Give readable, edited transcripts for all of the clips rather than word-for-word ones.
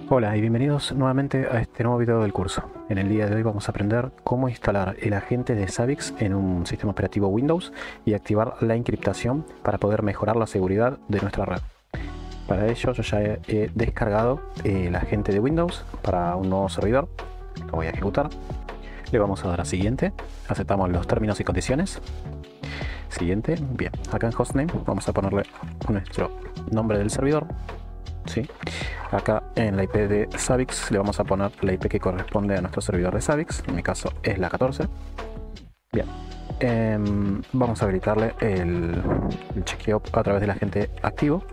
Hola y bienvenidos nuevamente a este nuevo video del curso. En el día de hoy vamos a aprender cómo instalar el agente de Zabbix en un sistema operativo Windows y activar la encriptación para poder mejorar la seguridad de nuestra red. Para ello yo ya he descargado el agente de Windows para un nuevo servidor. Lo voy a ejecutar. Le vamos a dar a siguiente. Aceptamos los términos y condiciones. Siguiente. Bien. Acá en hostname vamos a ponerle nuestro nombre del servidor. ¿Sí? Acá en la IP de Zabbix le vamos a poner la IP que corresponde a nuestro servidor de Zabbix. En mi caso es la 14. Bien. Vamos a habilitarle el chequeo a través del agente activo.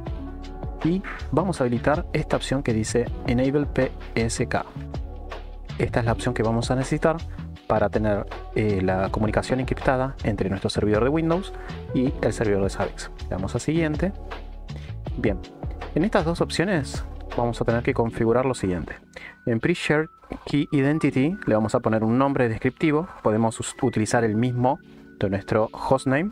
Y vamos a habilitar esta opción que dice Enable PSK. Esta es la opción que vamos a necesitar para tener la comunicación encriptada entre nuestro servidor de Windows y el servidor de Zabbix. Le damos a siguiente. Bien, en estas dos opciones vamos a tener que configurar lo siguiente. En Pre-Shared Key Identity le vamos a poner un nombre descriptivo. Podemos utilizar el mismo de nuestro hostname,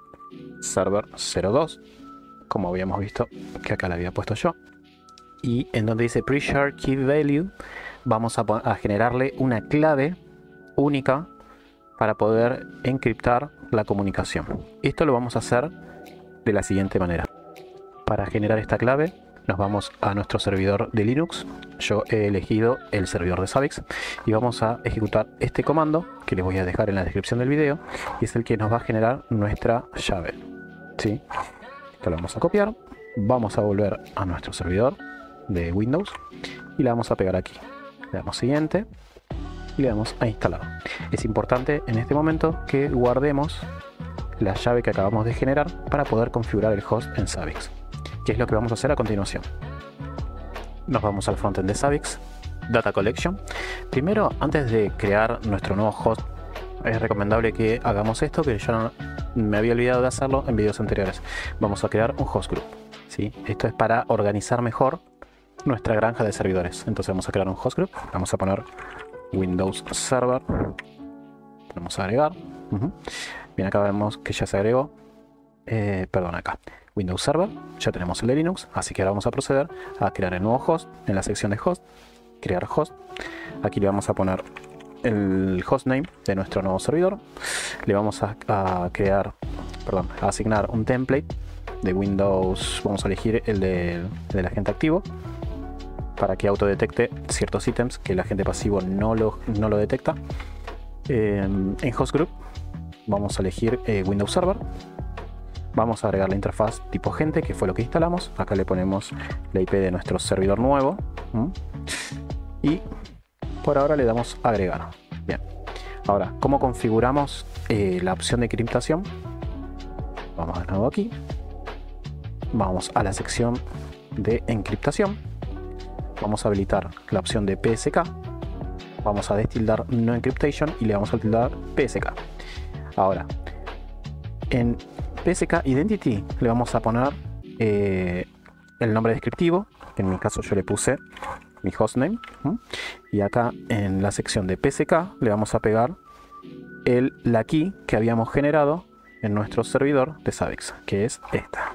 server02, como habíamos visto que acá le había puesto yo. Y en donde dice Pre-Shared Key Value vamos a generarle una clave única para poder encriptar la comunicación. Esto lo vamos a hacer de la siguiente manera. Para generar esta clave nos vamos a nuestro servidor de Linux. Yo he elegido el servidor de Zabbix y vamos a ejecutar este comando que les voy a dejar en la descripción del video, y es el que nos va a generar nuestra llave. ¿Sí? Esto lo vamos a copiar, vamos a volver a nuestro servidor de Windows y le vamos a pegar aquí. Le damos siguiente y le damos a instalar. Es importante en este momento que guardemos la llave que acabamos de generar para poder configurar el host en Zabbix. ¿Qué es lo que vamos a hacer a continuación? Nos vamos al frontend de Zabbix, Data Collection. Primero, antes de crear nuestro nuevo host, es recomendable que hagamos esto, que yo no, me había olvidado de hacerlo en videos anteriores. Vamos a crear un host group. ¿Sí? Esto es para organizar mejor nuestra granja de servidores. Entonces vamos a crear un host group. Vamos a poner Windows Server. Vamos a agregar. Bien, acá vemos que ya se agregó. Perdón, acá. Windows Server, ya tenemos el de Linux, así que ahora vamos a proceder a crear el nuevo host. En la sección de host, crear host. Aquí le vamos a poner el hostname de nuestro nuevo servidor. Le vamos a asignar un template de Windows. Vamos a elegir el del agente activo para que autodetecte ciertos ítems que el agente pasivo no lo detecta. En host group vamos a elegir Windows Server. Vamos a agregar la interfaz tipo gente, que fue lo que instalamos. Acá le ponemos la IP de nuestro servidor nuevo. Y por ahora le damos a agregar. Bien. Ahora, ¿cómo configuramos la opción de encriptación? Vamos de nuevo aquí. Vamos a la sección de encriptación. Vamos a habilitar la opción de PSK. Vamos a destildar No Encryptation y le vamos a tildar PSK. Ahora, en PSK Identity le vamos a poner el nombre descriptivo, que en mi caso yo le puse mi hostname, y acá en la sección de PSK le vamos a pegar la key que habíamos generado en nuestro servidor de Zabbix, que es esta.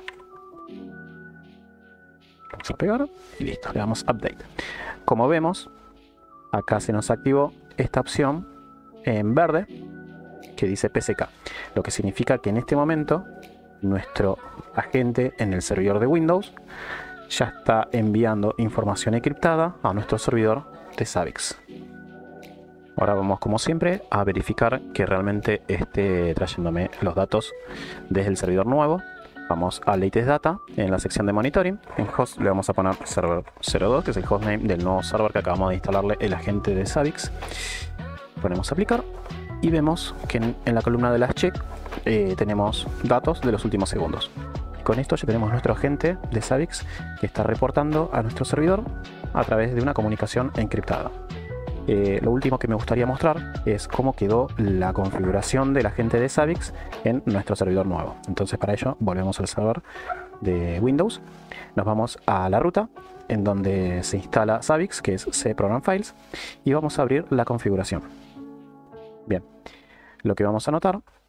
Vamos a pegar y listo, le damos update. Como vemos, acá se nos activó esta opción en verde que dice PSK, lo que significa que en este momento nuestro agente en el servidor de Windows ya está enviando información encriptada a nuestro servidor de Zabbix. Ahora vamos, como siempre, a verificar que realmente esté trayéndome los datos desde el servidor nuevo. Vamos a Latest Data en la sección de Monitoring. En Host le vamos a poner Server02, que es el hostname del nuevo server que acabamos de instalarle el agente de Zabbix. Ponemos Aplicar y vemos que en la columna de las check tenemos datos de los últimos segundos. Con esto ya tenemos nuestro agente de Zabbix que está reportando a nuestro servidor a través de una comunicación encriptada. Lo último que me gustaría mostrar es cómo quedó la configuración del agente de Zabbix en nuestro servidor nuevo. Entonces, para ello volvemos al server de Windows, nos vamos a la ruta en donde se instala Zabbix, que es cprogram files, y vamos a abrir la configuración. Bien, lo que vamos a notar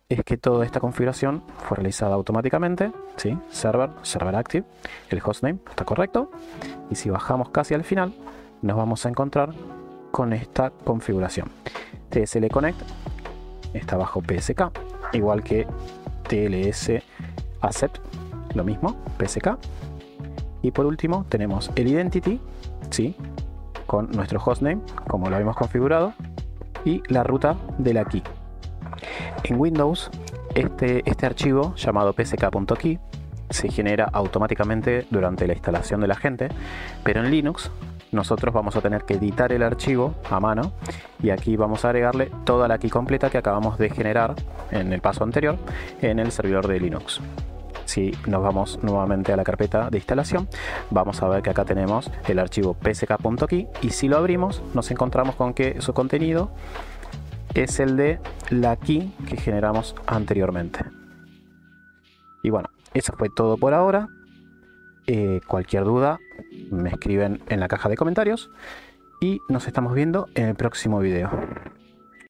es que toda esta configuración fue realizada automáticamente, ¿sí? Server active, el hostname está correcto. Y si bajamos casi al final, nos vamos a encontrar con esta configuración. TSL Connect está bajo PSK, igual que TLS Accept, lo mismo, PSK. Y por último tenemos el Identity, ¿sí? Con nuestro hostname, como lo habíamos configurado, y la ruta de la key. En Windows, este archivo llamado psk.key se genera automáticamente durante la instalación del agente, pero en Linux nosotros vamos a tener que editar el archivo a mano y aquí vamos a agregarle toda la key completa que acabamos de generar en el paso anterior en el servidor de Linux. Si nos vamos nuevamente a la carpeta de instalación, vamos a ver que acá tenemos el archivo psk.key y si lo abrimos nos encontramos con que su contenido es el de la key que generamos anteriormente. Y bueno, eso fue todo por ahora. Cualquier duda me escriben en la caja de comentarios y nos estamos viendo en el próximo video.